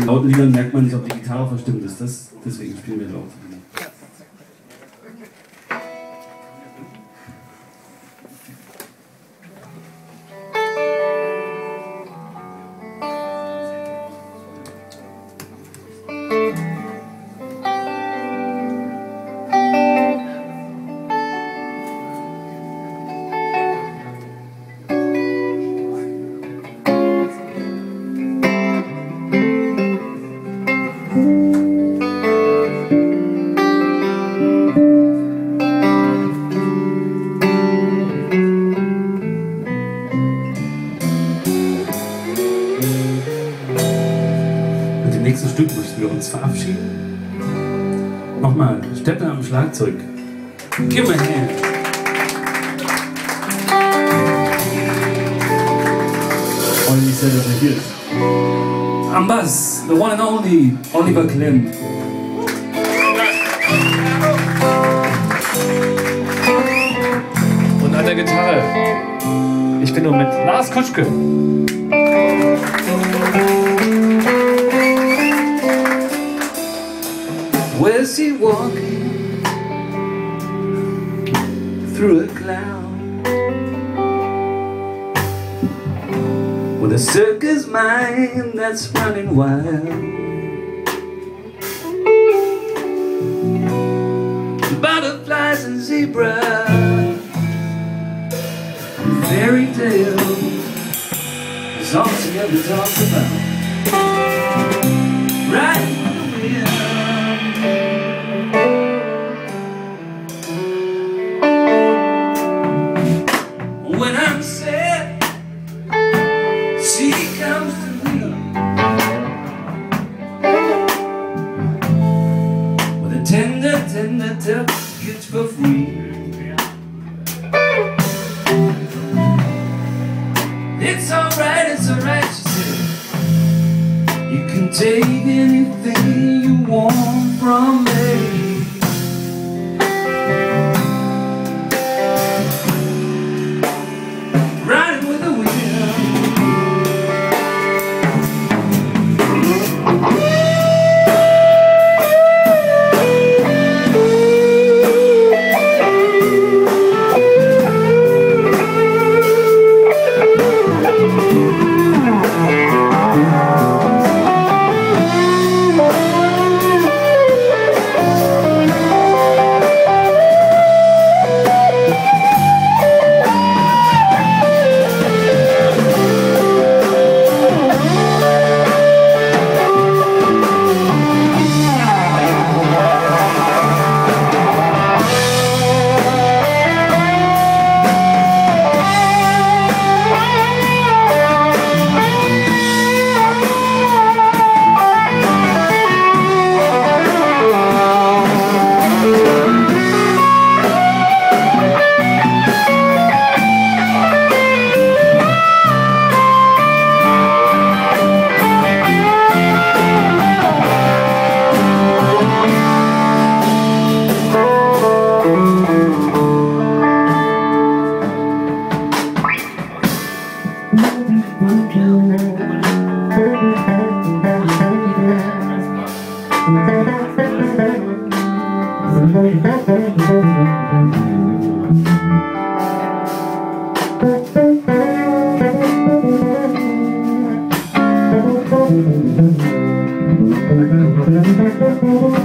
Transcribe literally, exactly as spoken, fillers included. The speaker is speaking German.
lauten Liedern merkt man nicht, ob die Gitarre verstimmt ist. Das, deswegen spielen wir laut. Im nächsten Stück möchten wir uns verabschieden. Nochmal, Steppner am Schlagzeug. Give me a hand. Und ich sehe, dass er hier ist. Am Bass, the one and only Oliver Klemm. Und an der Gitarre, ich bin nur mit Lars Kutschke. Where's he walking through a cloud with a circus mind that's running wild? Butterflies and zebras, fairy tales, songs he ever talks about. Right. When I'm sad, she comes to me with a tender, tender touch, gets for free. It's alright, it's alright, she said. You can take anything you want from me. Thank you.